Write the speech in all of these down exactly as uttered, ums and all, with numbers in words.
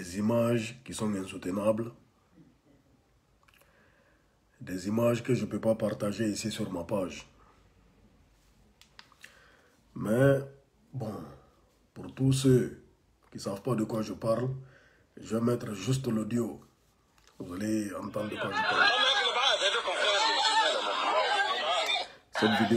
des images qui sont insoutenables, des images que je ne peux pas partager ici sur ma page. Mais, bon, pour tous ceux qui ne savent pas de quoi je parle, je vais mettre juste l'audio. Vous allez entendre de quoi je parle. Cette vidéo.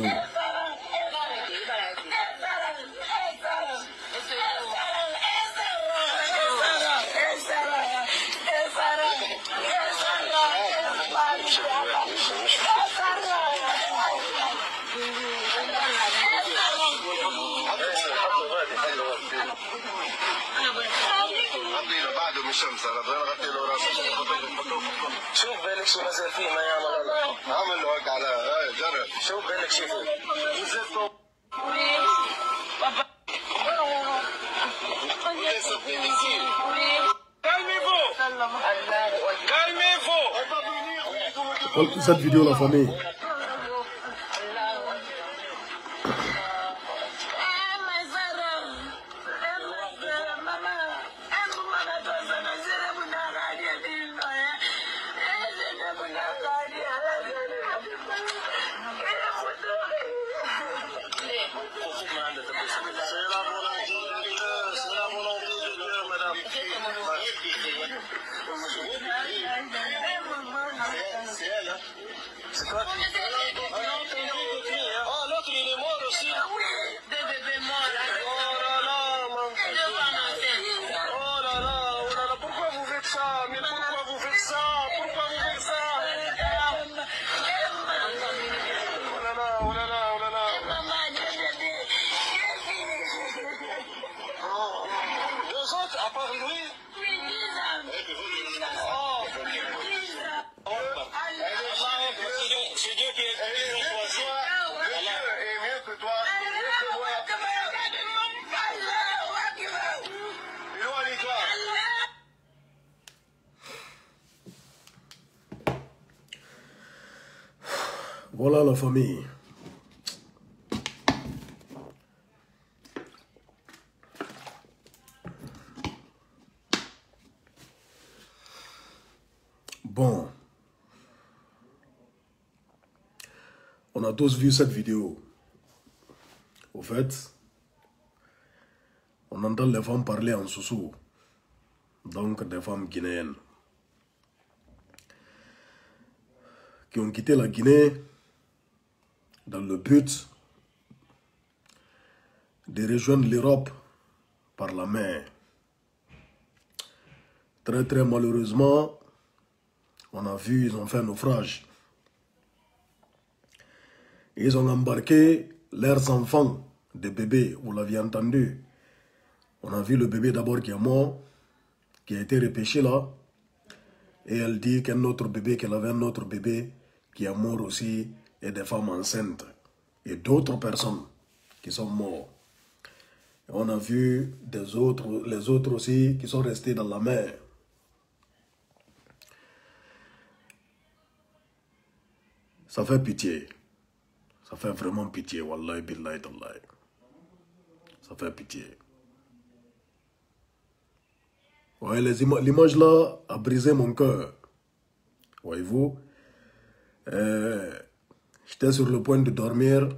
الشمس انا بغينا نغطي له راسه شوف بالك شي مازال فيه ما يعمل الله عمل له هيك على جرب شوف بالك شي فيه وزدته Cette vidéo, la famille. C'est quoi? Oh, l'autre il est mort aussi. Deux bébés morts. Oh là là, man. Oh là là, oh là là, pourquoi vous faites ça? Mais pourquoi vous faites ça? Pourquoi vous faites ça? Oh là là, oh là là, oh là là. Deux autres, à part lui? Voilà la famille. Bon. On a tous vu cette vidéo. Au fait, on entend les femmes parler en soussou. Donc des femmes guinéennes. Qui ont quitté la Guinée dans le but de rejoindre l'Europe par la mer. Très très malheureusement, on a vu, ils ont fait un naufrage. Ils ont embarqué leurs enfants, des bébés, vous l'aviez entendu. On a vu le bébé d'abord qui est mort, qui a été repêché là. Et elle dit qu'un autre bébé, qu'elle avait un autre bébé qui est mort aussi, et des femmes enceintes. Et d'autres personnes qui sont mortes. Et on a vu des autres, les autres aussi qui sont restés dans la mer. Ça fait pitié. Ça fait vraiment pitié. Wallahi billahi tallahi. Ça fait pitié. Ouais, l'image là a brisé mon cœur. Voyez-vous, euh, j'étais sur le point de dormir.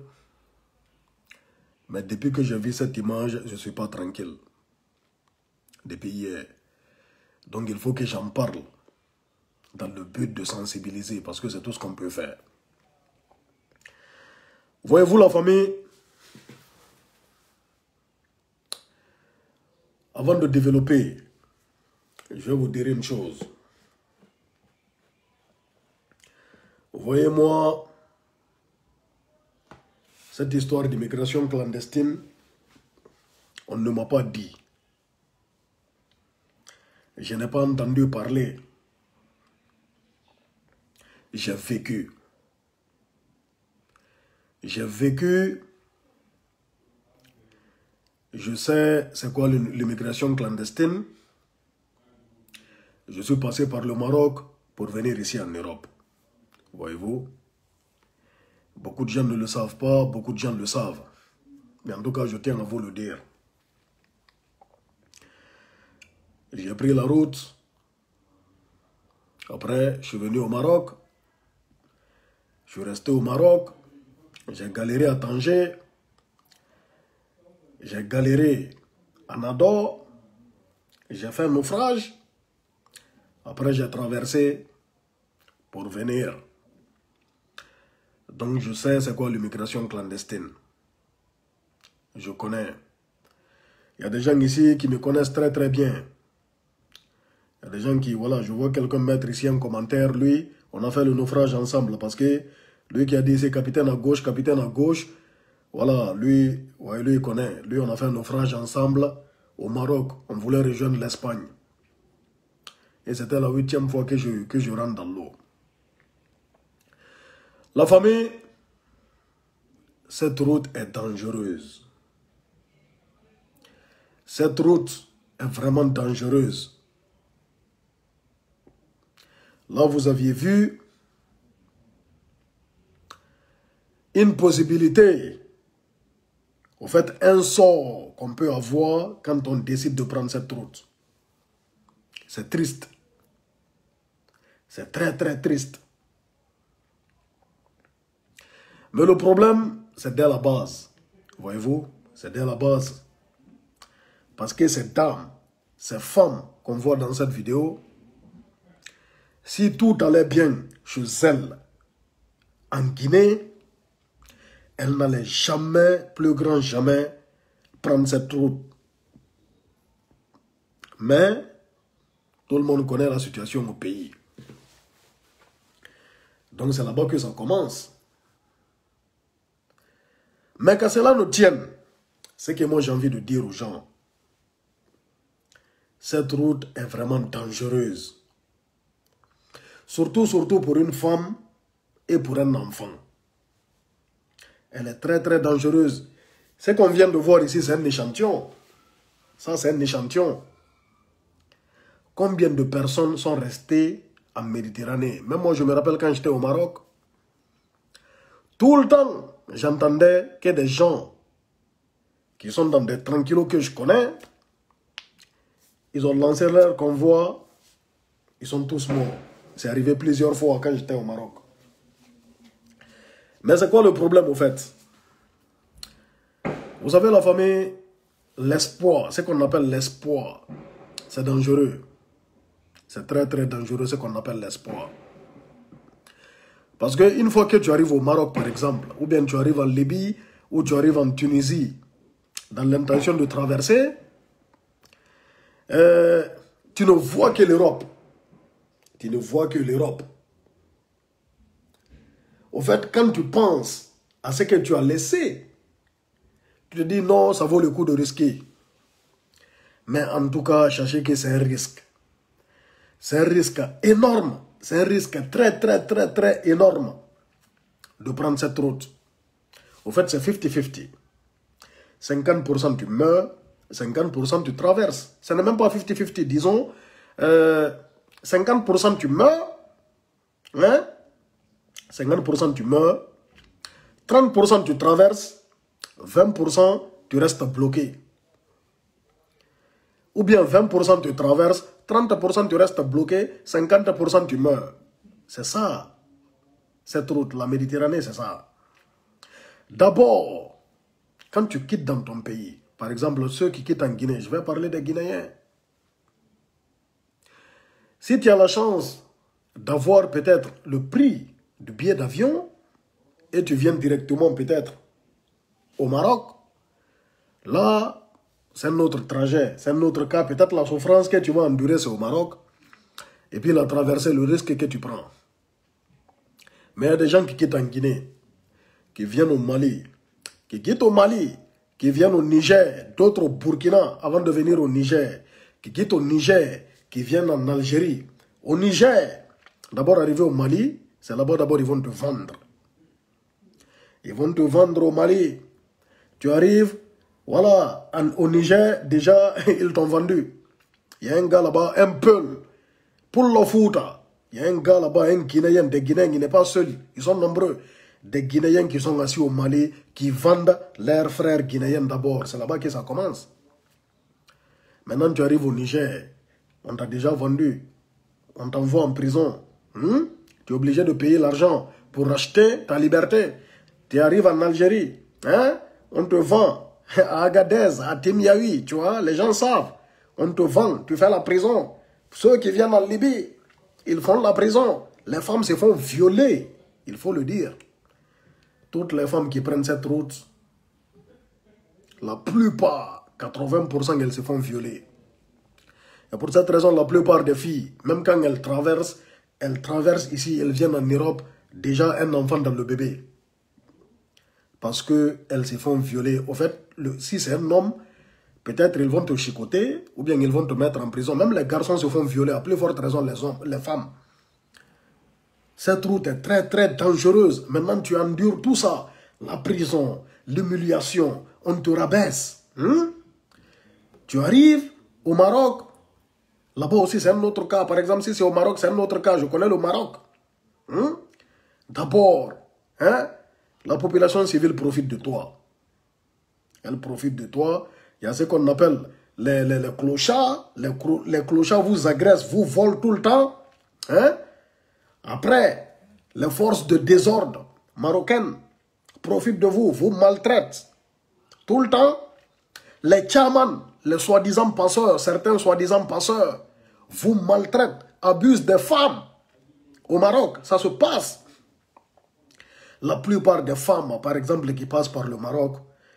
Mais depuis que j'ai vu cette image, je ne suis pas tranquille. Depuis hier. Donc il faut que j'en parle. Dans le but de sensibiliser. Parce que c'est tout ce qu'on peut faire. Voyez-vous la famille? Avant de développer, je vais vous dire une chose. Voyez-moi, cette histoire d'immigration clandestine, on ne m'a pas dit. Je n'ai pas entendu parler. J'ai vécu. J'ai vécu. Je sais c'est quoi l'immigration clandestine. Je suis passé par le Maroc pour venir ici en Europe. Voyez-vous, beaucoup de gens ne le savent pas, beaucoup de gens le savent. Mais en tout cas, je tiens à vous le dire. J'ai pris la route. Après, je suis venu au Maroc. Je suis resté au Maroc. J'ai galéré à Tanger. J'ai galéré à Nador. J'ai fait un naufrage. Après, j'ai traversé pour venir. Donc, je sais c'est quoi l'immigration clandestine. Je connais. Il y a des gens ici qui me connaissent très très bien. Il y a des gens qui, voilà, je vois quelqu'un mettre ici un commentaire. Lui, on a fait le naufrage ensemble parce que lui qui a dit c'est capitaine à gauche, capitaine à gauche. Voilà, lui, ouais, lui il connaît. Lui, on a fait un naufrage ensemble au Maroc. On voulait rejoindre l'Espagne. Et c'était la huitième fois que je, que je rentre dans l'eau. La famille, cette route est dangereuse. Cette route est vraiment dangereuse. Là, vous aviez vu une possibilité, en fait, un sort qu'on peut avoir quand on décide de prendre cette route. C'est triste. C'est très, très triste. Mais le problème, c'est dès la base. Voyez-vous, c'est dès la base. Parce que ces dames, ces femmes qu'on voit dans cette vidéo, si tout allait bien chez elles, en Guinée, elles n'allaient jamais, plus grand jamais, prendre cette route. Mais, tout le monde connaît la situation au pays. Donc c'est là-bas que ça commence. Mais qu'à cela ne tienne, c'est que moi j'ai envie de dire aux gens, cette route est vraiment dangereuse. Surtout, surtout pour une femme et pour un enfant. Elle est très très dangereuse. Ce qu'on vient de voir ici, c'est un échantillon. Ça, c'est un échantillon. Combien de personnes sont restées en Méditerranée? Même moi, je me rappelle quand j'étais au Maroc, tout le temps, j'entendais que des gens qui sont dans des tranquillos que je connais, ils ont lancé leur convoi, ils sont tous morts. C'est arrivé plusieurs fois quand j'étais au Maroc. Mais c'est quoi le problème au fait? Vous savez la famille, l'espoir, ce qu'on appelle l'espoir, c'est dangereux. C'est très très dangereux ce qu'on appelle l'espoir. Parce qu'une fois que tu arrives au Maroc par exemple, ou bien tu arrives en Libye, ou tu arrives en Tunisie, dans l'intention de traverser, euh, tu ne vois que l'Europe. Tu ne vois que l'Europe. Au fait, quand tu penses à ce que tu as laissé, tu te dis non, ça vaut le coup de risquer. Mais en tout cas, sachez que c'est un risque. C'est un risque énorme. C'est un risque très, très, très, très énorme de prendre cette route. Au fait, c'est cinquante cinquante. cinquante pour cent tu meurs, cinquante pour cent tu traverses. Ce n'est même pas cinquante cinquante, disons. Euh, cinquante pour cent tu meurs. Hein? cinquante pour cent tu meurs. trente pour cent tu traverses. vingt pour cent tu restes bloqué. Ou bien vingt pour cent tu traverses. trente pour cent tu restes bloqué. cinquante pour cent tu meurs. C'est ça. Cette route, la Méditerranée, c'est ça. D'abord, quand tu quittes dans ton pays, par exemple, ceux qui quittent en Guinée, je vais parler des Guinéens. Si tu as la chance d'avoir peut-être le prix du billet d'avion et tu viens directement peut-être au Maroc, là, c'est un autre trajet, c'est un autre cas. Peut-être la souffrance que tu vas endurer, c'est au Maroc. Et puis la traversée, le risque que tu prends. Mais il y a des gens qui quittent en Guinée, qui viennent au Mali, qui quittent au Mali, qui viennent au Niger, d'autres au Burkina avant de venir au Niger, qui quittent au Niger, qui viennent en Algérie. Au Niger, d'abord arriver au Mali, c'est là-bas d'abord ils vont te vendre. Ils vont te vendre au Mali. Tu arrives, voilà, en, au Niger, déjà, ils t'ont vendu. Il y a un gars là-bas, un peu, pour le foot. Il y a un gars là-bas, un Guinéen, des Guinéens, il n'est pas seul, ils sont nombreux. Des Guinéens qui sont assis au Mali, qui vendent leurs frères guinéens d'abord. C'est là-bas que ça commence. Maintenant, tu arrives au Niger. On t'a déjà vendu. On t'envoie en prison. Hmm? Tu es obligé de payer l'argent pour acheter ta liberté. Tu arrives en Algérie. Hein? On te vend à Agadez, à Timiaoui. Tu vois, les gens savent. On te vend, tu fais la prison. Ceux qui viennent en Libye, ils font la prison. Les femmes se font violer. Il faut le dire. Toutes les femmes qui prennent cette route, la plupart, quatre-vingts pour cent, elles se font violer. Et pour cette raison, la plupart des filles, même quand elles traversent, elles traversent ici, elles viennent en Europe, déjà un enfant dans le bébé. Parce qu'elles se font violer. Au fait, le, si c'est un homme, peut-être ils vont te chicoter, ou bien ils vont te mettre en prison. Même les garçons se font violer, à plus forte raison les hommes, les femmes. Cette route est très très dangereuse. Maintenant tu endures tout ça. La prison, l'humiliation, on te rabaisse. Hein? Tu arrives au Maroc. Là-bas aussi c'est un autre cas. Par exemple si c'est au Maroc c'est un autre cas. Je connais le Maroc. Hein? D'abord, hein? La population civile profite de toi. Elle profite de toi. Il y a ce qu'on appelle les, les, les clochards. Les, les clochards vous agressent, vous volent tout le temps. Hein? Après, les forces de désordre marocaines profitent de vous, vous maltraitent tout le temps. Les tchamans, les soi-disant passeurs, certains soi-disant passeurs, vous maltraitent, abusent des femmes. Au Maroc, ça se passe. La plupart des femmes, par exemple, qui passent par le Maroc,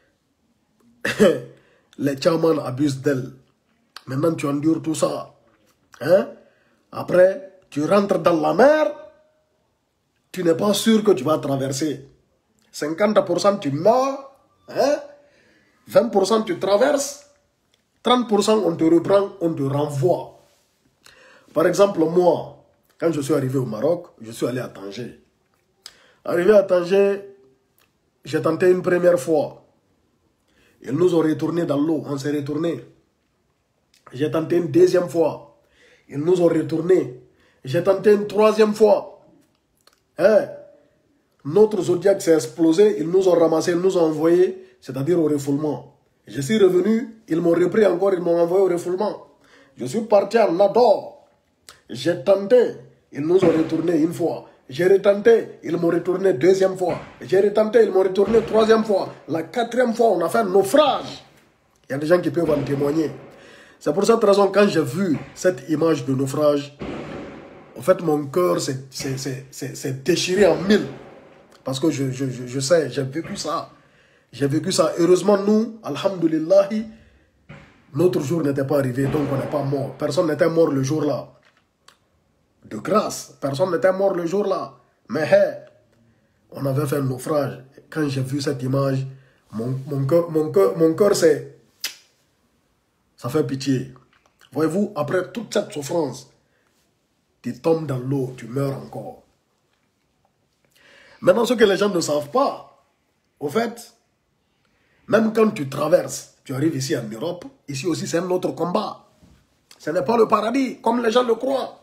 les tchamans abusent d'elles. Maintenant, tu endures tout ça. Hein? Après, tu rentres dans la mer, tu n'es pas sûr que tu vas traverser. cinquante pour cent tu meurs, hein? vingt pour cent tu traverses, trente pour cent on te reprend, on te renvoie. Par exemple, moi, quand je suis arrivé au Maroc, je suis allé à Tanger. Arrivé à Tanger, j'ai tenté une première fois. Ils nous ont retourné dans l'eau, on s'est retourné. J'ai tenté une deuxième fois. Ils nous ont retourné. J'ai tenté une troisième fois. Hein? Notre Zodiac s'est explosé, ils nous ont ramassé, ils nous ont envoyé, c'est-à-dire au refoulement. Je suis revenu, ils m'ont repris encore, ils m'ont envoyé au refoulement. Je suis parti en Nador. J'ai tenté, ils nous ont retourné une fois. J'ai retenté, ils m'ont retourné deuxième fois. J'ai retenté, ils m'ont retourné troisième fois. La quatrième fois, on a fait un naufrage. Il y a des gens qui peuvent en témoigner. C'est pour cette raison, quand j'ai vu cette image de naufrage, en fait, mon cœur s'est déchiré en mille. Parce que je, je, je, je sais, j'ai vécu ça. J'ai vécu ça. Heureusement, nous, alhamdoulilah, notre jour n'était pas arrivé, donc on n'est pas mort. Personne n'était mort le jour-là. De grâce, personne n'était mort le jour-là. Mais hey, on avait fait un naufrage. Quand j'ai vu cette image, mon, mon cœur, mon cœur, mon cœur c'est... Ça fait pitié. Voyez-vous, après toute cette souffrance, tu tombes dans l'eau, tu meurs encore. Maintenant, ce que les gens ne savent pas, au fait, même quand tu traverses, tu arrives ici en Europe, ici aussi c'est un autre combat. Ce n'est pas le paradis, comme les gens le croient.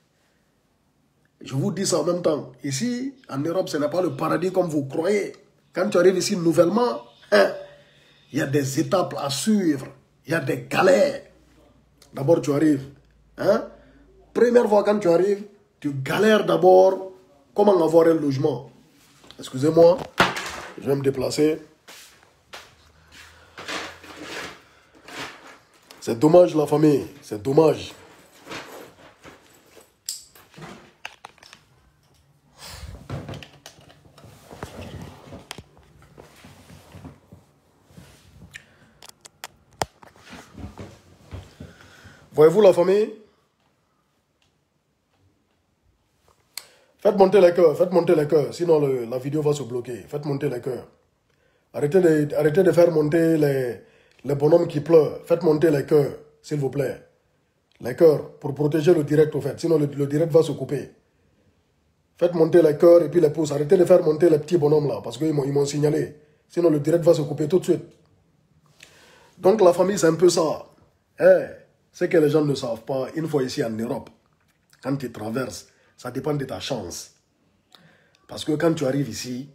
Je vous dis ça en même temps. Ici, en Europe, ce n'est pas le paradis comme vous croyez. Quand tu arrives ici nouvellement, hein, il y a des étapes à suivre. Il y a des galères. D'abord, tu arrives. Hein? Première fois quand tu arrives, tu galères d'abord comment avoir un logement. Excusez-moi, je vais me déplacer. C'est dommage la famille, c'est dommage. Voyez-vous la famille? Faites monter les cœurs, faites monter les cœurs, sinon le, la vidéo va se bloquer. Faites monter les cœurs. Arrêtez de, arrêtez de faire monter les, les bonhommes qui pleurent. Faites monter les cœurs, s'il vous plaît. Les cœurs, pour protéger le direct, au fait. Sinon le, le direct va se couper. Faites monter les cœurs et puis les pouces. Arrêtez de faire monter les petits bonhommes là, parce qu'ils m'ont signalé. Sinon le direct va se couper tout de suite. Donc la famille, c'est un peu ça. Hey, ce que les gens ne savent pas, une fois ici en Europe, quand tu traverses, ça dépend de ta chance. Parce que quand tu arrives ici,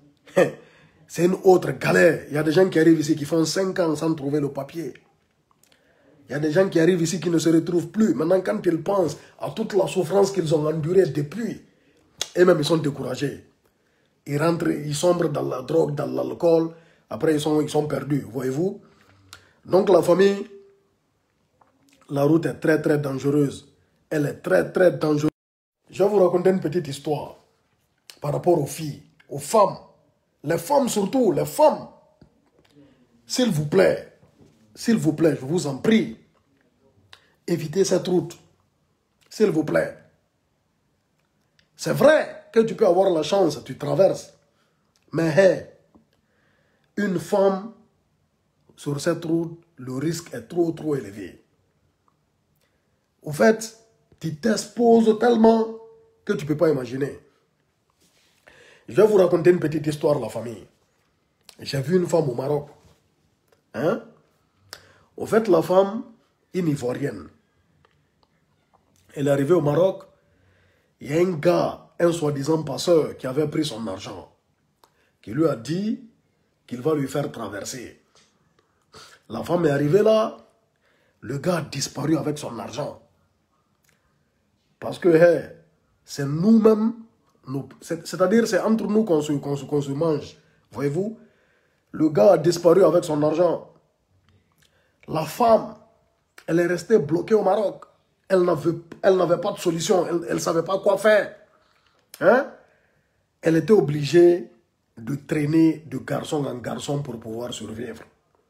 c'est une autre galère. Il y a des gens qui arrivent ici qui font cinq ans sans trouver le papier. Il y a des gens qui arrivent ici qui ne se retrouvent plus. Maintenant, quand ils pensent à toute la souffrance qu'ils ont endurée depuis, eux-mêmes, ils sont découragés. Ils rentrent, ils sombrent dans la drogue, dans l'alcool. Après, ils sont, ils sont perdus, voyez-vous. Donc, la famille, la route est très, très dangereuse. Elle est très, très dangereuse. Je vais vous raconter une petite histoire par rapport aux filles, aux femmes. Les femmes surtout, les femmes. S'il vous plaît, s'il vous plaît, je vous en prie, évitez cette route. S'il vous plaît. C'est vrai que tu peux avoir la chance, tu traverses. Mais hey, une femme sur cette route, le risque est trop, trop élevé. Au fait, tu t'exposes tellement que tu ne peux pas imaginer. Je vais vous raconter une petite histoire, la famille. J'ai vu une femme au Maroc. Hein? Au fait, la femme, une Ivoirienne. Elle est arrivée au Maroc. Il y a un gars, un soi-disant passeur, qui avait pris son argent, qui lui a dit qu'il va lui faire traverser. La femme est arrivée là. Le gars a disparu avec son argent. Parce que hey, c'est nous-mêmes, nous, c'est-à-dire c'est entre nous qu'on se, qu'on se, qu'on se mange. Voyez-vous? Le gars a disparu avec son argent. La femme, elle est restée bloquée au Maroc. Elle n'avait, elle n'avait pas de solution. Elle ne savait pas quoi faire. Hein? Elle était obligée de traîner de garçon en garçon pour pouvoir survivre.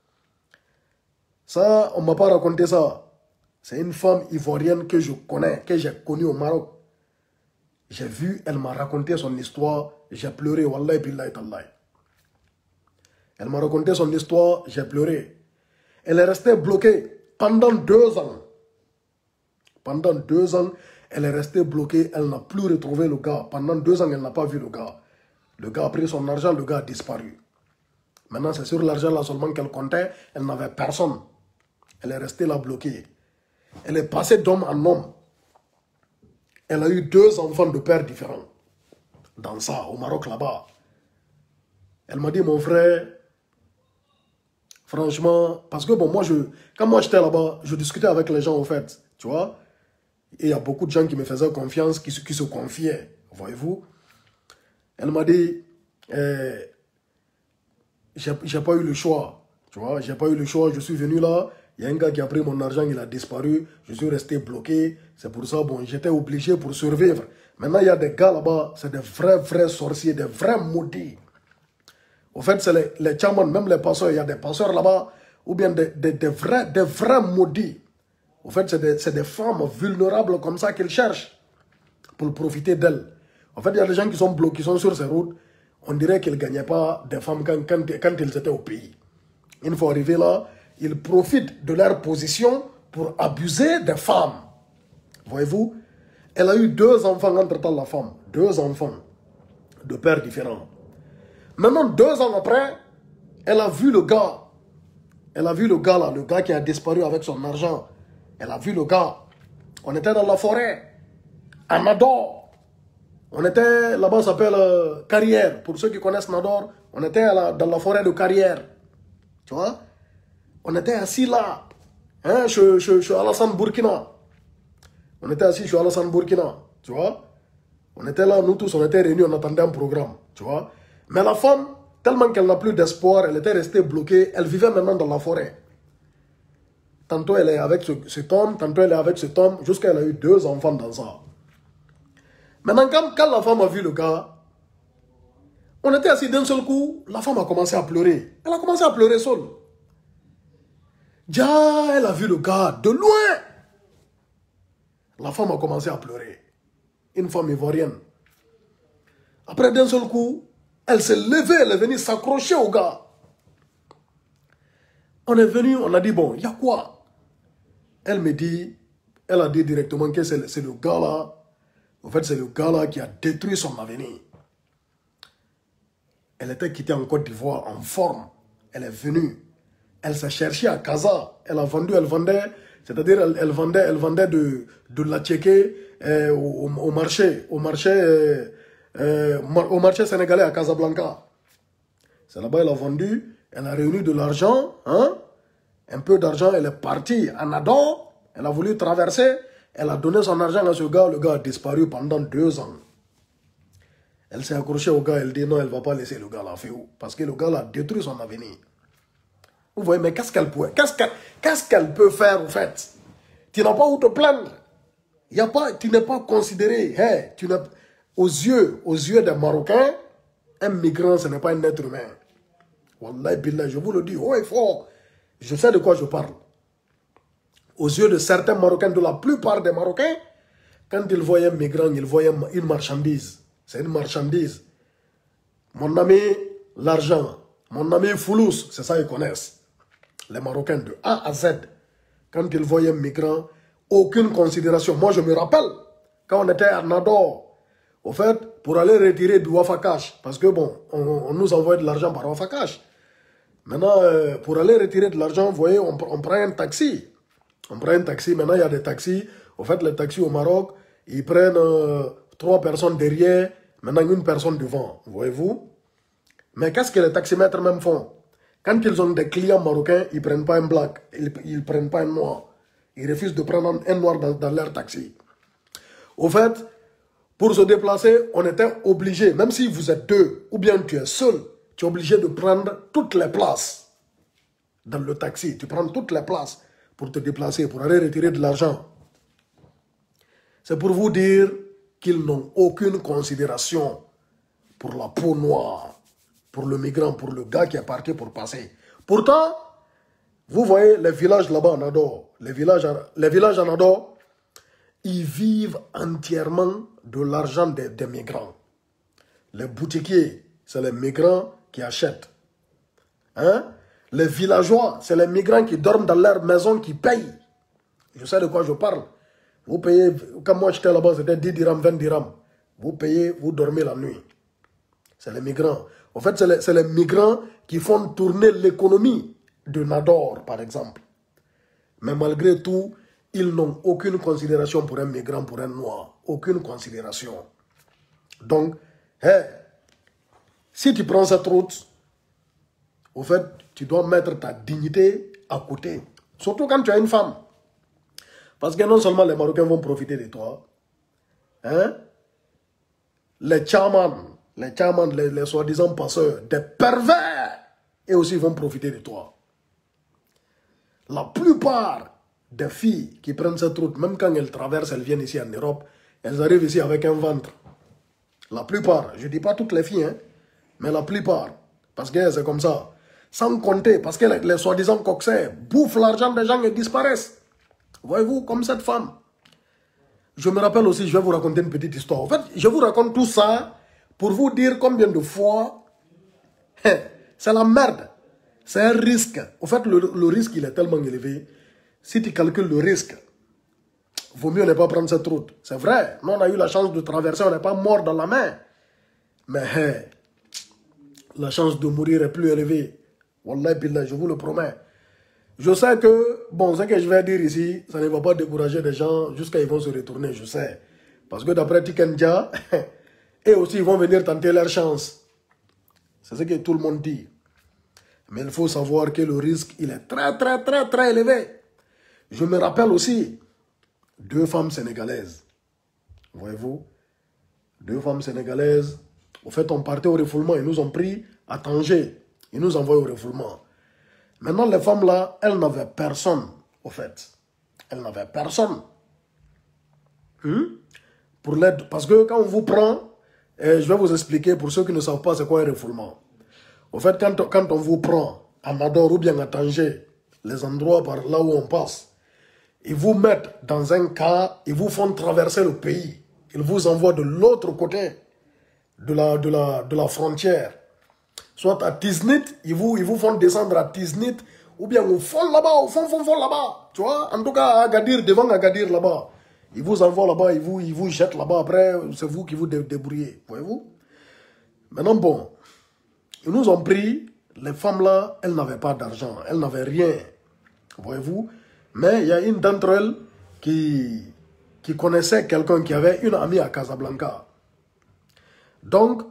Ça, on ne m'a pas raconté ça. C'est une femme ivoirienne que je connais, que j'ai connue au Maroc. J'ai vu, elle m'a raconté son histoire. J'ai pleuré, wallahi billahi tallahi. Elle m'a raconté son histoire, j'ai pleuré. Elle est restée bloquée pendant deux ans. Pendant deux ans, elle est restée bloquée. Elle n'a plus retrouvé le gars. Pendant deux ans, elle n'a pas vu le gars. Le gars a pris son argent, le gars a disparu. Maintenant, c'est sur l'argent là seulement qu'elle comptait. Elle n'avait personne. Elle est restée là bloquée. Elle est passée d'homme en homme. Elle a eu deux enfants de pères différents. Dans ça, au Maroc là-bas. Elle m'a dit, mon frère... Franchement, parce que bon, moi, je, quand moi j'étais là-bas, je discutais avec les gens, en fait, tu vois. Et il y a beaucoup de gens qui me faisaient confiance, qui, qui se confiaient, voyez-vous. Elle m'a dit, eh, j'ai pas eu le choix, tu vois, j'ai pas eu le choix, je suis venu là, il y a un gars qui a pris mon argent, il a disparu, je suis resté bloqué, c'est pour ça, bon, j'étais obligé pour survivre. Maintenant, il y a des gars là-bas, c'est des vrais, vrais sorciers, des vrais maudits. Au fait, c'est les, les chamans, même les passeurs, il y a des passeurs là-bas, ou bien des, des, des, vrais, des vrais maudits. Au fait, c'est des, des femmes vulnérables comme ça qu'ils cherchent pour profiter d'elles. En fait, il y a des gens qui sont bloqués, qui sont sur ces routes. On dirait qu'ils ne gagnaient pas des femmes quand, quand, quand ils étaient au pays. Une fois arrivés là, ils profitent de leur position pour abuser des femmes. Voyez-vous? Elle a eu deux enfants entre-temps, la femme. Deux enfants de pères différents. Maintenant, deux ans après, elle a vu le gars. Elle a vu le gars là, le gars qui a disparu avec son argent. Elle a vu le gars. On était dans la forêt, à Nador. On était, là-bas, ça s'appelle euh, Carrière. Pour ceux qui connaissent Nador, on était à la, dans la forêt de Carrière. Tu vois? On était assis là, hein, chez, chez, chez Alassane Burkina. On était assis chez Alassane Burkina, tu vois? On était là, nous tous, on était réunis, on attendait un programme, tu vois? Mais la femme, tellement qu'elle n'a plus d'espoir, elle était restée bloquée, elle vivait maintenant dans la forêt. Tantôt elle est avec ce, cet homme, tantôt elle est avec cet homme, jusqu'à elle a eu deux enfants dans ça. Maintenant, quand, quand la femme a vu le gars, on était assis d'un seul coup, la femme a commencé à pleurer. Elle a commencé à pleurer seule. Déjà, elle a vu le gars de loin. La femme a commencé à pleurer. Une femme ivoirienne. Après, d'un seul coup, elle s'est levée, elle est venue s'accrocher au gars. On est venu, on a dit, bon, il y a quoi? Elle me dit, elle a dit directement que c'est le, le gars là. En fait, c'est le gars là qui a détruit son avenir. Elle était quittée en Côte d'Ivoire, en forme. Elle est venue. Elle s'est cherchée à Casa. Elle a vendu, elle vendait, c'est-à-dire elle, elle vendait, elle vendait de, de la tchéké euh, au, au marché, au marché, euh, euh, au marché sénégalais à Casablanca. C'est là-bas elle a vendu, elle a réuni de l'argent, hein? un peu d'argent, elle est partie en Nador, elle a voulu traverser, elle a donné son argent à ce gars, le gars a disparu pendant deux ans. Elle s'est accrochée au gars, elle dit non, elle ne va pas laisser le gars là, fait où? Parce que le gars là a détruit son avenir. Vous voyez, mais qu'est-ce qu'elle peut, qu'est-ce qu'elle, qu'est-ce qu'elle peut faire en fait? Tu n'as pas où te plaindre. Y a pas, tu n'es pas considéré, hey, tu n'as, aux yeux, aux yeux des Marocains, un migrant, ce n'est pas un être humain. Wallahi billah, je vous le dis, oh, il faut. Je sais de quoi je parle. Aux yeux de certains Marocains, de la plupart des Marocains, quand ils voient un migrant, ils voient une marchandise. C'est une marchandise. Mon ami, l'argent. Mon ami, Foulous, c'est ça ils connaissent. Les Marocains de A à Z. Quand ils voient un migrant, aucune considération. Moi, je me rappelle, quand on était à Nador, au fait, pour aller retirer du Wafa Cash, parce que bon, on, on nous envoie de l'argent par Wafa Cash. Maintenant, euh, pour aller retirer de l'argent, vous voyez, on, on prend un taxi. On prend un taxi. Maintenant, il y a des taxis. Au fait, les taxis au Maroc, ils prennent euh, trois personnes derrière, maintenant une personne devant. Voyez-vous? Mais qu'est-ce que les taximètres même font? Quand ils ont des clients marocains, ils ne prennent pas un black, ils ne prennent pas un noir. Ils refusent de prendre un noir dans, dans leur taxi. Au fait, pour se déplacer, on était obligé, même si vous êtes deux, ou bien tu es seul, tu es obligé de prendre toutes les places dans le taxi. Tu prends toutes les places pour te déplacer, pour aller retirer de l'argent. C'est pour vous dire qu'ils n'ont aucune considération pour la peau noire, pour le migrant, pour le gars qui est parti pour passer. Pourtant, vous voyez les villages là-bas en Nador, les villages, les villages en Nador, ils vivent entièrement de l'argent des, des migrants. Les boutiquiers, c'est les migrants qui achètent. Hein? Les villageois, c'est les migrants qui dorment dans leur maison, qui payent. Je sais de quoi je parle. Vous payez, quand moi j'étais là-bas, c'était dix dirhams, vingt dirhams. Vous payez, vous dormez la nuit. C'est les migrants. En fait, c'est les, les migrants qui font tourner l'économie de Nador, par exemple. Mais malgré tout, ils n'ont aucune considération pour un migrant, pour un noir. Aucune considération. Donc, hey, si tu prends cette route, au fait, tu dois mettre ta dignité à côté. Surtout quand tu as une femme. Parce que non seulement les Marocains vont profiter de toi, hein, les chamans, les chamans, les, les soi-disant passeurs, des pervers, et aussi vont profiter de toi. La plupart des filles qui prennent cette route, même quand elles traversent, elles viennent ici en Europe, elles arrivent ici avec un ventre. La plupart, je ne dis pas toutes les filles, hein, mais la plupart, parce que c'est comme ça. Sans compter, parce que les, les soi-disant coxers bouffent l'argent des gens et disparaissent. Voyez-vous, comme cette femme. Je me rappelle aussi, je vais vous raconter une petite histoire. En fait, je vous raconte tout ça pour vous dire combien de fois c'est la merde. C'est un risque. En fait, le, le risque, il est tellement élevé. Si tu calcules le risque, vaut mieux ne pas prendre cette route. C'est vrai, nous on a eu la chance de traverser, on n'est pas mort dans la mer. Mais hey, la chance de mourir est plus élevée. Wallah billah, je vous le promets. Je sais que, bon, ce que je vais dire ici, ça ne va pas décourager les gens jusqu'à ils vont se retourner, je sais. Parce que d'après Tikenja, et aussi ils vont venir tenter leur chance. C'est ce que tout le monde dit. Mais il faut savoir que le risque, il est très, très, très, très élevé. Je me rappelle aussi deux femmes sénégalaises. Voyez-vous? Deux femmes sénégalaises. Au fait, on partait au refoulement. Ils nous ont pris à Tanger. Ils nous envoient au refoulement. Maintenant, les femmes là, elles n'avaient personne, au fait. Elles n'avaient personne. Hmm? Pour l'aide. Parce que quand on vous prend, et je vais vous expliquer pour ceux qui ne savent pas c'est quoi un refoulement. Au fait, quand, quand on vous prend à Nador ou bien à Tanger, les endroits par là où on passe, ils vous mettent dans un cas, ils vous font traverser le pays. Ils vous envoient de l'autre côté de la, de, la, de la frontière. Soit à Tiznit, ils vous, ils vous font descendre à Tiznit, ou bien au fond là-bas, au fond, fond, fond là-bas. Tu vois, en tout cas à Agadir, devant Agadir là-bas. Ils vous envoient là-bas, ils vous, ils vous jettent là-bas. Après, c'est vous qui vous dé débrouillez. Voyez-vous? Maintenant, bon, ils nous ont pris, les femmes là, elles n'avaient pas d'argent, elles n'avaient rien. Voyez-vous? Mais il y a une d'entre elles qui, qui connaissait quelqu'un qui avait une amie à Casablanca. Donc,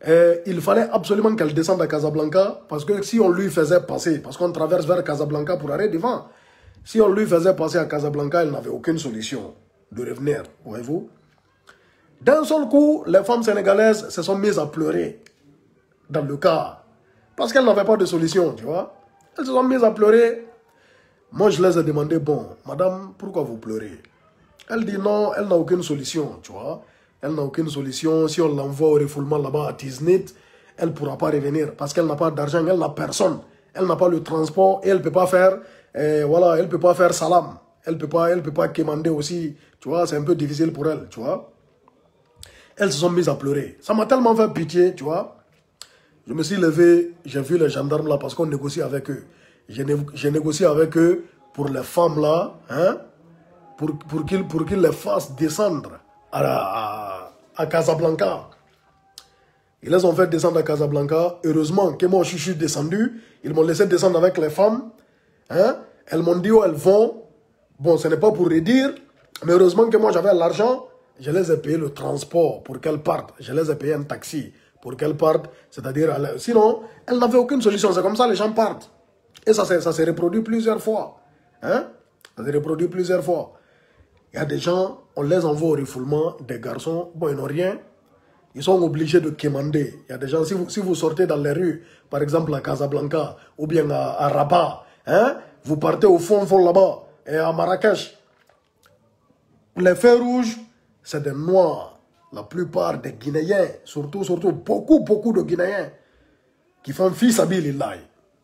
Et il fallait absolument qu'elle descende à Casablanca, parce que si on lui faisait passer, parce qu'on traverse vers Casablanca pour aller devant, si on lui faisait passer à Casablanca, elle n'avait aucune solution de revenir, voyez-vous. D'un seul coup, les femmes sénégalaises se sont mises à pleurer dans le car, parce qu'elles n'avaient pas de solution, tu vois. Elles se sont mises à pleurer. Moi, je les ai demandé, bon, madame, pourquoi vous pleurez? Elle dit non, elle n'a aucune solution, tu vois. Elle n'a aucune solution. Si on l'envoie au refoulement là-bas à Tiznit, elle ne pourra pas revenir parce qu'elle n'a pas d'argent, elle n'a personne. Elle n'a pas le transport et elle ne peut pas faire, euh, voilà, elle peut pas faire salam. Elle ne peut pas, elle peut pas commander aussi, tu vois, c'est un peu difficile pour elle, tu vois. Elles se sont mises à pleurer. Ça m'a tellement fait pitié, tu vois. Je me suis levé, j'ai vu les gendarmes là parce qu'on négocie avec eux. J'ai négocié avec eux pour les femmes là, hein, pour, pour qu'ils pour qu'ils les fassent descendre à, à, à Casablanca. Ils les ont fait descendre à Casablanca. Heureusement que moi je suis descendu. Ils m'ont laissé descendre avec les femmes. Hein. Elles m'ont dit où elles vont. Bon, ce n'est pas pour redire, mais heureusement que moi j'avais l'argent. Je les ai payé le transport pour qu'elles partent. Je les ai payé un taxi pour qu'elles partent. C'est-à-dire, sinon, elles n'avaient aucune solution. C'est comme ça les gens partent. Et ça, ça s'est reproduit plusieurs fois. Hein? Ça s'est reproduit plusieurs fois. Il y a des gens, on les envoie au refoulement, des garçons, bon, ils n'ont rien. Ils sont obligés de quémander. Il y a des gens, si vous, si vous sortez dans les rues, par exemple à Casablanca, ou bien à, à Rabat, hein? Vous partez au fond, fond là-bas, et à Marrakech. Les feux rouges, c'est des Noirs. La plupart des Guinéens, surtout, surtout, beaucoup, beaucoup de Guinéens, qui font fils à Bilillahi.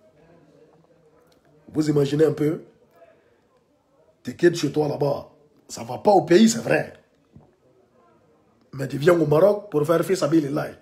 Vous imaginez un peu, tu quittes chez toi là-bas, ça ne va pas au pays, c'est vrai. Mais tu viens au Maroc pour faire fils à Bilillahi.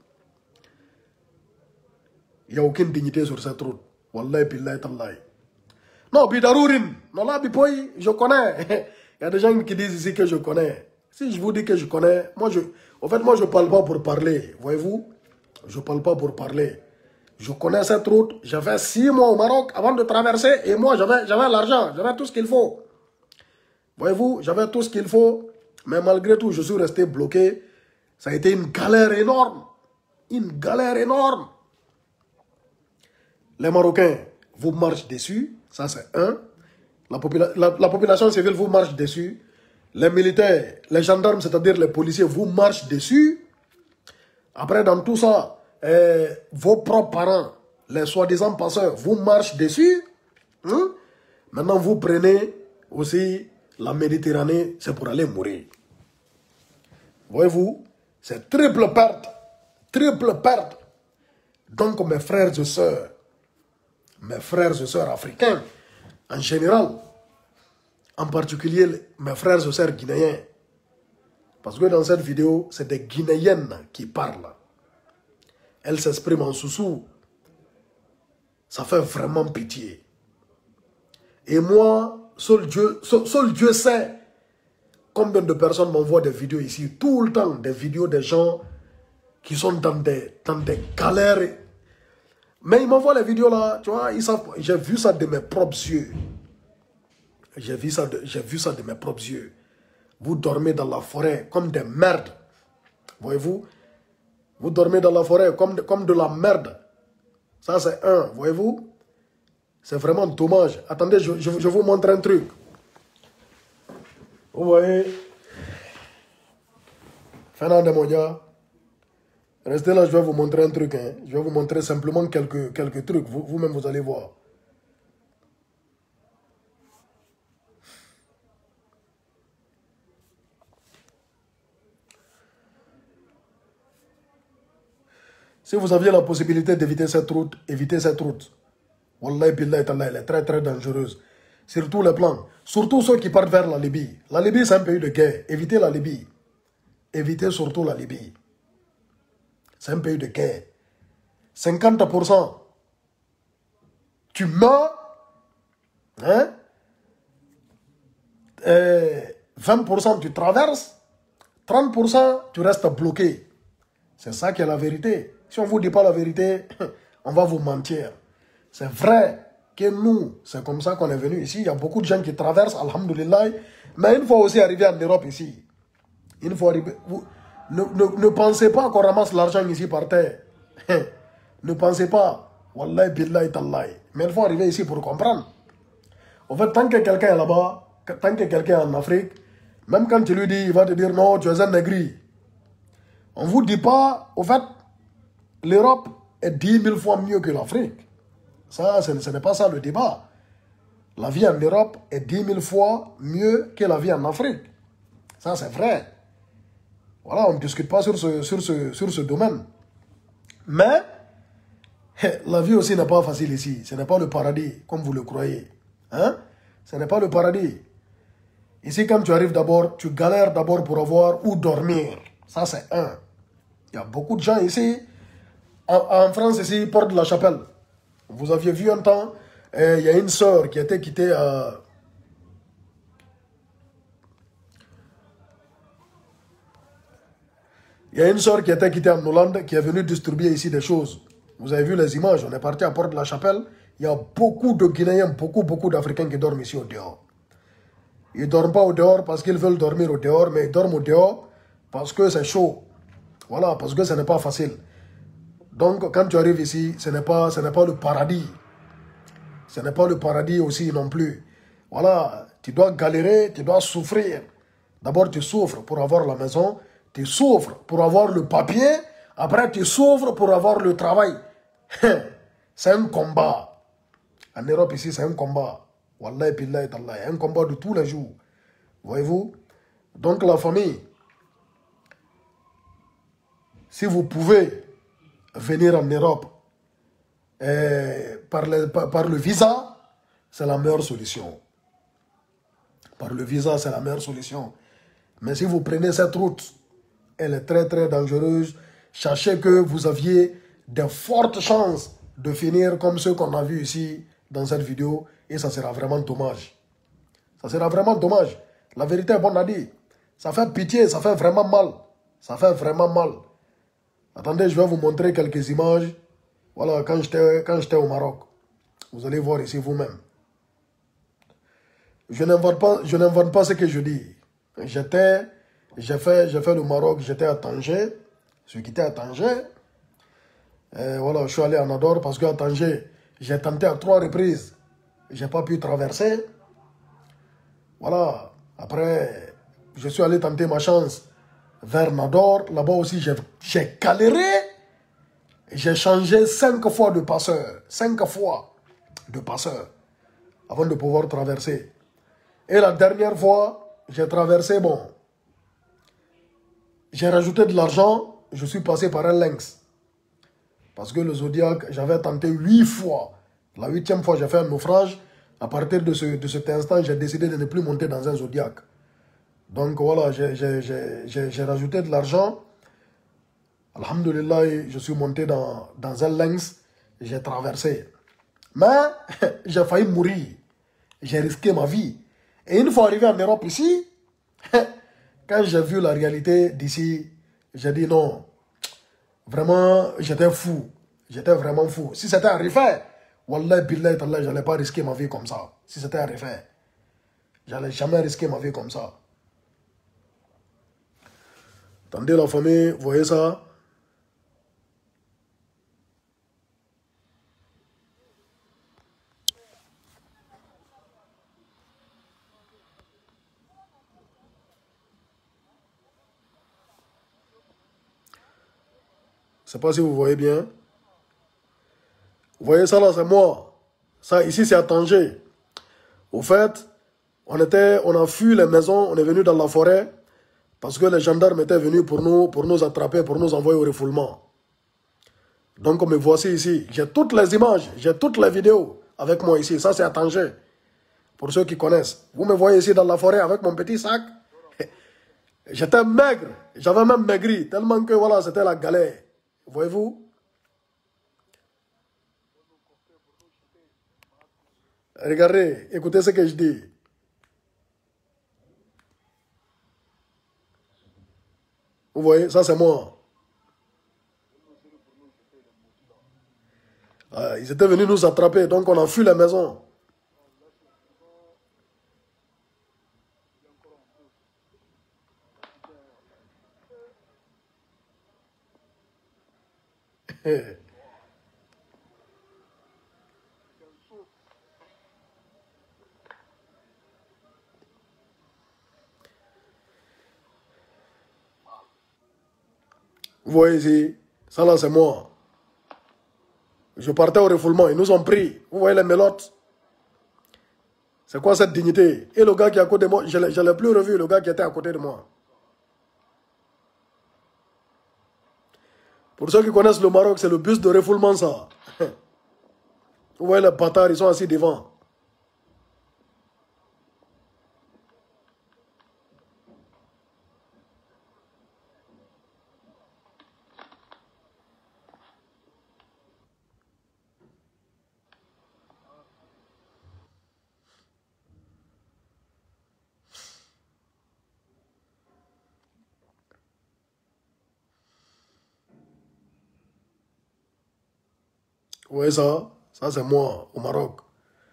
Il n'y a aucune dignité sur cette route. Wallahi billahi tallahi. Non, Bidarourin, non là, Bipoy, je connais. Il y a des gens qui disent ici que je connais. Si je vous dis que je connais, moi je, en fait, moi je ne parle pas pour parler, voyez-vous. Je ne parle pas pour parler. Je connais cette route. J'ai fait six mois au Maroc avant de traverser et moi j'avais l'argent, j'avais tout ce qu'il faut. Voyez-vous, j'avais tout ce qu'il faut, mais malgré tout, je suis resté bloqué. Ça a été une galère énorme. Une galère énorme. Les Marocains vous marchent dessus, ça c'est un. La, popula la, la population civile vous marche dessus. Les militaires, les gendarmes, c'est-à-dire les policiers, vous marchent dessus. Après, dans tout ça, eh, vos propres parents, les soi-disant passeurs, vous marchent dessus. Hein? Maintenant, vous prenez aussi la Méditerranée, c'est pour aller mourir. Voyez-vous, c'est triple perte. Triple perte. Donc, mes frères et sœurs, mes frères et sœurs africains, en général, en particulier mes frères et sœurs guinéens, parce que dans cette vidéo, c'est des Guinéennes qui parlent. Elles s'expriment en sous-sous. Ça fait vraiment pitié. Et moi, seul Dieu, seul, seul Dieu sait combien de personnes m'envoient des vidéos ici, tout le temps, des vidéos des gens qui sont dans des, dans des galères. Mais ils m'envoient les vidéos là, tu vois, ils savent, j'ai vu ça de mes propres yeux. J'ai vu ça de, j'ai vu ça de mes propres yeux. Vous dormez dans la forêt comme des merdes. Voyez-vous? Vous dormez dans la forêt comme de, comme de la merde. Ça, c'est un. Voyez-vous? C'est vraiment dommage. Attendez, je, je, je vous montre un truc. Vous voyez? Fernand Modia. Restez là, je vais vous montrer un truc. Hein. Je vais vous montrer simplement quelques, quelques trucs. Vous-même, vous, vous allez voir. Si vous aviez la possibilité d'éviter cette route, évitez cette route. Wallahi billahi ta'ala, elle est très très dangereuse. Sur tous les plans. Surtout ceux qui partent vers la Libye. La Libye, c'est un pays de guerre. Évitez la Libye. Évitez surtout la Libye. C'est un pays de guerre. cinquante pour cent. Tu meurs. Hein? Et vingt pour cent tu traverses. trente pour cent tu restes bloqué. C'est ça qui est la vérité. Si on ne vous dit pas la vérité, on va vous mentir. C'est vrai que nous, c'est comme ça qu'on est venu ici. Il y a beaucoup de gens qui traversent, alhamdoulilah. Mais une fois aussi arrivé en Europe ici, une fois arrivé, vous, Ne, ne, ne pensez pas qu'on ramasse l'argent ici par terre. Ne pensez pas. Wallahi, billahi, tallahi. Mais il faut arriver ici pour comprendre. En fait, tant que quelqu'un est là-bas, tant que quelqu'un est en Afrique, même quand tu lui dis, il va te dire non, tu es un négri. On ne vous dit pas, au fait, l'Europe est dix mille fois mieux que l'Afrique. Ça, ce n'est pas ça le débat. La vie en Europe est dix mille fois mieux que la vie en Afrique. Ça, c'est vrai. Voilà, on ne discute pas sur ce, sur ce, sur ce domaine. Mais, la vie aussi n'est pas facile ici. Ce n'est pas le paradis, comme vous le croyez. Hein? Ce n'est pas le paradis. Ici, quand tu arrives d'abord, tu galères d'abord pour avoir où dormir. Ça, c'est un. Il y a beaucoup de gens ici, en, en France, ici, Porte de la Chapelle. Vous aviez vu un temps, euh, il y a une sœur qui a été quittée à... Il y a une sœur qui a été quittée en Hollande, qui est venue distribuer ici des choses. Vous avez vu les images, on est parti à Porte de la Chapelle. Il y a beaucoup de Guinéens, beaucoup, beaucoup d'Africains qui dorment ici au dehors. Ils ne dorment pas au dehors parce qu'ils veulent dormir au dehors, mais ils dorment au dehors parce que c'est chaud. Voilà, parce que ce n'est pas facile. Donc, quand tu arrives ici, ce n'est pas, ce n'est pas le paradis. Ce n'est pas le paradis aussi non plus. Voilà, tu dois galérer, tu dois souffrir. D'abord, tu souffres pour avoir la maison, tu souffres pour avoir le papier, après tu souffres pour avoir le travail. C'est un combat. En Europe ici, c'est un combat. Wallahi billahi tallahi, un combat de tous les jours. Voyez-vous? Donc la famille, si vous pouvez venir en Europe eh, par, le, par, par le visa, c'est la meilleure solution. Par le visa, c'est la meilleure solution. Mais si vous prenez cette route, elle est très très dangereuse. Sachez que vous aviez de fortes chances de finir comme ceux qu'on a vus ici dans cette vidéo. Et ça sera vraiment dommage. Ça sera vraiment dommage. La vérité est bonne à dire. Ça fait pitié, ça fait vraiment mal. Ça fait vraiment mal. Attendez, je vais vous montrer quelques images. Voilà, quand j'étais quand j'étais au Maroc. Vous allez voir ici vous-même. Je n'invente pas, je n'invente pas ce que je dis. J'étais, j'ai fait, j'ai fait le Maroc, j'étais à Tanger. Je suis quitté à Tanger. Et voilà, je suis allé à Nador parce qu'à Tanger, j'ai tenté à trois reprises. Je n'ai pas pu traverser. Voilà. Après, je suis allé tenter ma chance vers Nador. Là-bas aussi, j'ai galéré. J'ai changé cinq fois de passeur. Cinq fois de passeur. Avant de pouvoir traverser. Et la dernière fois, j'ai traversé, bon. J'ai rajouté de l'argent. Je suis passé par un lynx. Parce que le Zodiac, j'avais tenté huit fois. La huitième fois, j'ai fait un naufrage. À partir de, ce, de cet instant, j'ai décidé de ne plus monter dans un Zodiac. Donc voilà, j'ai rajouté de l'argent. Alhamdulillah, je suis monté dans, dans un lynx. J'ai traversé. Mais j'ai failli mourir. J'ai risqué ma vie. Et une fois arrivé en Europe ici, quand j'ai vu la réalité d'ici, j'ai dit non. Vraiment, j'étais fou. J'étais vraiment fou. Si c'était à refaire, Wallah, billahi, tallah, j'allais pas risquer ma vie comme ça. Si c'était à refaire, j'allais jamais risquer ma vie comme ça. Attendez la famille, vous voyez ça? Je ne sais pas si vous voyez bien. Vous voyez ça là, c'est moi. Ça, ici, c'est à Tanger. Au fait, on, était, on a fui les maisons, on est venu dans la forêt parce que les gendarmes étaient venus pour nous, pour nous attraper, pour nous envoyer au refoulement. Donc, me voici ici. J'ai toutes les images, j'ai toutes les vidéos avec moi ici. Ça, c'est à Tanger. Pour ceux qui connaissent. Vous me voyez ici dans la forêt avec mon petit sac. J'étais maigre. J'avais même maigri. Tellement que, voilà, c'était la galère. Voyez-vous? Regardez, écoutez ce que je dis. Vous voyez, ça c'est moi. Ah, ils étaient venus nous attraper, donc on a fui la maison. Vous voyez ici, ça là c'est moi. Je partais au refoulement, ils nous ont pris. Vous voyez les mélottes? C'est quoi cette dignité? Et le gars qui est à côté de moi, je ne l'ai plus revu, le gars qui était à côté de moi. Pour ceux qui connaissent le Maroc, c'est le bus de refoulement ça. Vous voyez les bâtards, ils sont assis devant. Vous voyez ça? Ça c'est moi, au Maroc.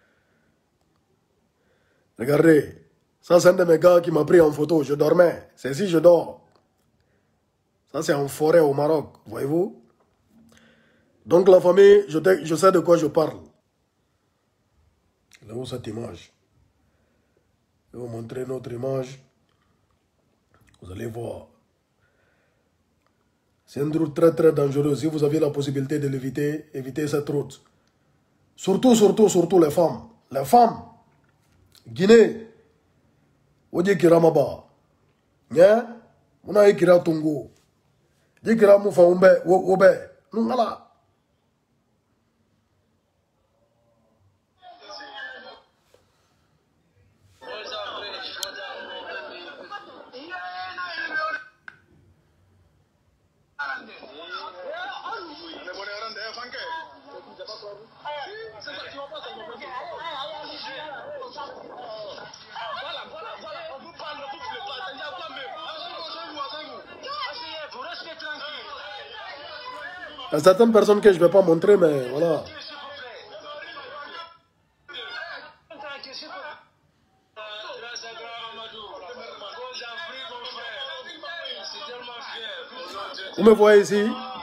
Regardez. Ça c'est un de mes gars qui m'a pris en photo. Je dormais. C'est ici je dors. Ça c'est en forêt au Maroc. Voyez-vous? Donc la famille, je, je sais de quoi je parle. Là où cette image? Je vais vous montrer notre image. Vous allez voir. C'est une route très très dangereuse. Si vous avez la possibilité de l'éviter, évitez cette route. Surtout, surtout, surtout les femmes. Les femmes. Guinée. Oye kira maba. Nye. Muna kira tungu. Oye kira mufa umbe. Obe. Nungala. Il y a certaines personnes que je ne vais pas montrer, mais voilà. Vous me voyez ici?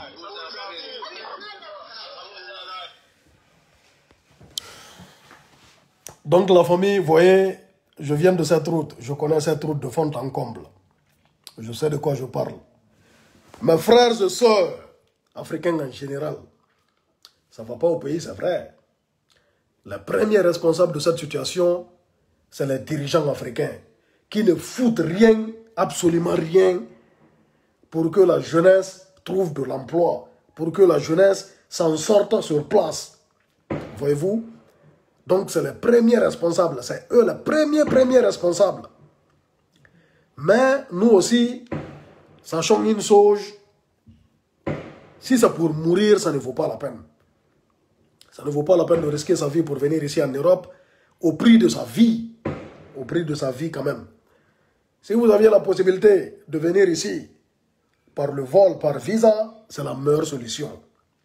Donc la famille, vous voyez, je viens de cette route. Je connais cette route de fond en comble. Je sais de quoi je parle. Mes frères et sœurs, africains en général, ça ne va pas au pays, c'est vrai. Les premiers responsables de cette situation, c'est les dirigeants africains qui ne foutent rien, absolument rien, pour que la jeunesse trouve de l'emploi, pour que la jeunesse s'en sorte sur place. Voyez-vous? Donc c'est les premiers responsables, c'est eux les premiers, premiers responsables. Mais nous aussi, sachons une chose, si c'est pour mourir, ça ne vaut pas la peine. Ça ne vaut pas la peine de risquer sa vie pour venir ici en Europe, au prix de sa vie. Au prix de sa vie quand même. Si vous aviez la possibilité de venir ici, par le vol, par visa, c'est la meilleure solution.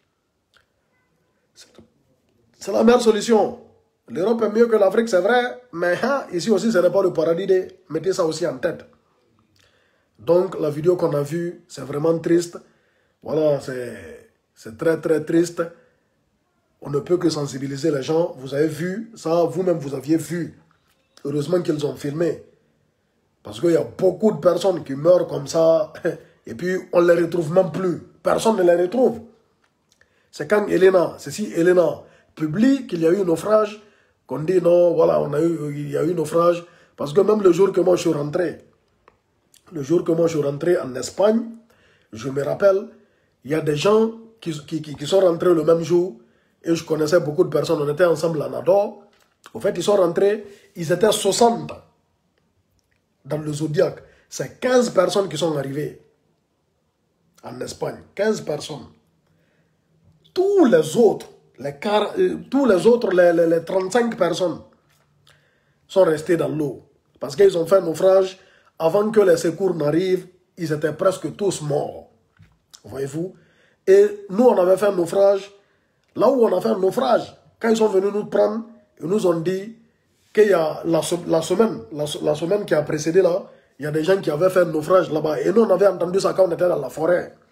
C'est la meilleure solution. L'Europe est mieux que l'Afrique, c'est vrai, mais hein, ici aussi, ce n'est pas le paradis. De, mettez ça aussi en tête. Donc, la vidéo qu'on a vue, c'est vraiment triste. Voilà, c'est très, très triste. On ne peut que sensibiliser les gens. Vous avez vu, ça, vous-même, vous aviez vu. Heureusement qu'ils ont filmé. Parce qu'il y a beaucoup de personnes qui meurent comme ça, et puis on ne les retrouve même plus. Personne ne les retrouve. C'est quand Elena, c'est si Elena publie qu'il y a eu un naufrage, qu'on dit non, voilà, on a eu, il y a eu un naufrage. Parce que même le jour que moi je suis rentré, le jour que moi je suis rentré en Espagne, je me rappelle, il y a des gens qui, qui, qui, qui sont rentrés le même jour, et je connaissais beaucoup de personnes, on était ensemble à Nador. Au fait, ils sont rentrés, ils étaient soixante dans le Zodiac. C'est quinze personnes qui sont arrivées en Espagne. quinze personnes. Tous les autres, les, car, euh, tous les autres, les, les, les trente-cinq personnes sont restés dans l'eau. Parce qu'ils ont fait un naufrage. Avant que les secours n'arrivent, ils étaient presque tous morts. Voyez-vous? Et nous, on avait fait un naufrage. Là où on a fait un naufrage, quand ils sont venus nous prendre, ils nous ont dit qu'il y a la, la, semaine, la, la semaine qui a précédé là, il y a des gens qui avaient fait un naufrage là-bas. Et nous, on avait entendu ça quand on était dans la forêt.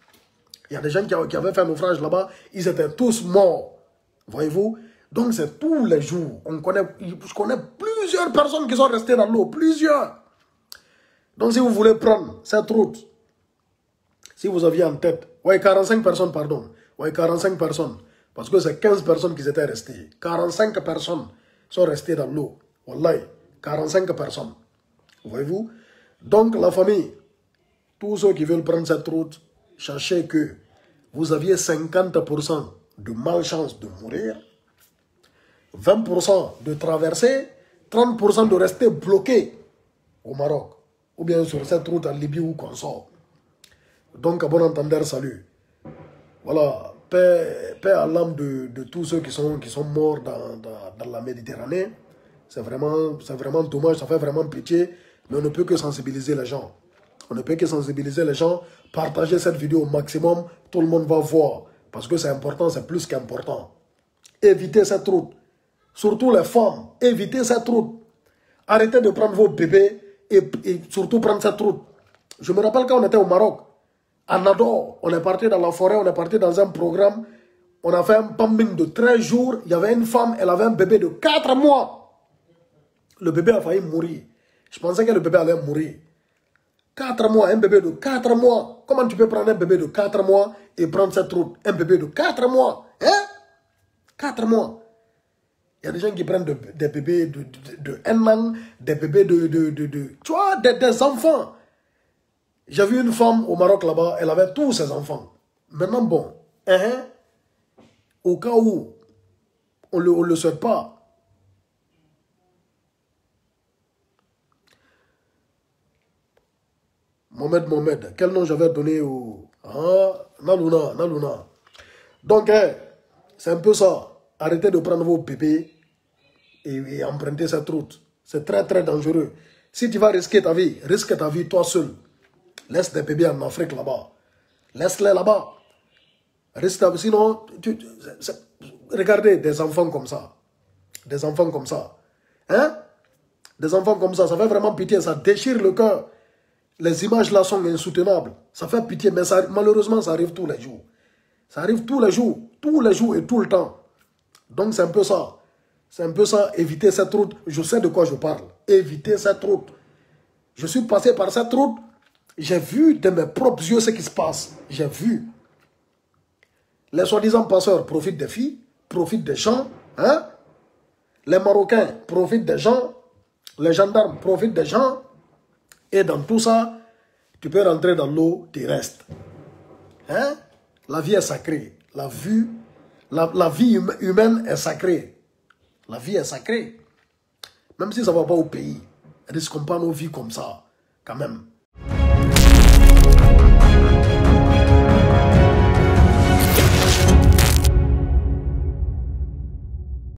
Il y a des gens qui, qui avaient fait un naufrage là-bas, ils étaient tous morts. Voyez-vous? Donc c'est tous les jours. On connaît, je connais plusieurs personnes qui sont restées dans l'eau. Plusieurs. Donc si vous voulez prendre cette route, si vous aviez en tête, ouais, quarante-cinq personnes, pardon. Ouais, quarante-cinq personnes. Parce que c'est quinze personnes qui étaient restées. quarante-cinq personnes sont restées dans l'eau. Wallahi, quarante-cinq personnes. Voyez-vous? Donc la famille, tous ceux qui veulent prendre cette route, sachez que vous aviez cinquante pour cent de malchance de mourir, vingt pour cent de traverser, trente pour cent de rester bloqué au Maroc, ou bien sur cette route en Libye ou qu'on sort. Donc, à bon entendeur, salut. Voilà, paix, paix à l'âme de, de tous ceux qui sont, qui sont morts dans, dans, dans la Méditerranée. C'est vraiment, c'est vraiment dommage, ça fait vraiment pitié, mais on ne peut que sensibiliser les gens. On ne peut que sensibiliser les gens, partager cette vidéo au maximum, tout le monde va voir. Parce que c'est important, c'est plus qu'important. Évitez cette route. Surtout les femmes, évitez cette route. Arrêtez de prendre vos bébés et, et surtout prendre cette route. Je me rappelle quand on était au Maroc, à Nador, on est parti dans la forêt, on est parti dans un programme, on a fait un pumping de treize jours, il y avait une femme, elle avait un bébé de quatre mois. Le bébé a failli mourir. Je pensais que le bébé allait mourir. quatre mois, un bébé de quatre mois. Comment tu peux prendre un bébé de quatre mois et prendre cette route? Un bébé de quatre mois. Hein? quatre mois. Il y a des gens qui prennent de, des bébés de, de, de un an, des bébés de... de, de, de tu vois, des, des enfants. J'ai vu une femme au Maroc là-bas, elle avait tous ses enfants. Maintenant, bon, hein, au cas où on ne le, on le souhaite pas, Mohamed Mohamed, quel nom j'avais donné au... Ah, Nalouna, Nalouna. Donc, hein, c'est un peu ça. Arrêtez de prendre vos bébés et, et emprunter cette route. C'est très, très dangereux. Si tu vas risquer ta vie, risque ta vie toi seul. Laisse des bébés en Afrique là-bas. Laisse-les là-bas. Reste, sinon, tu, tu, regardez des enfants comme ça. Des enfants comme ça. Hein? Des enfants comme ça, ça fait vraiment pitié. Ça déchire le cœur. Les images là sont insoutenables. Ça fait pitié, mais ça, malheureusement, ça arrive tous les jours. Ça arrive tous les jours. Tous les jours et tout le temps. Donc c'est un peu ça. C'est un peu ça. Évitez cette route. Je sais de quoi je parle. Évitez cette route. Je suis passé par cette route. J'ai vu de mes propres yeux ce qui se passe. J'ai vu. Les soi-disant passeurs profitent des filles, profitent des gens. Hein? Les Marocains profitent des gens. Les gendarmes profitent des gens. Et dans tout ça, tu peux rentrer dans l'eau, tu restes. Hein? La vie est sacrée. La, vue, la, la vie humaine est sacrée. La vie est sacrée. Même si ça ne va pas au pays, risquons pas nos vies comme ça, quand même.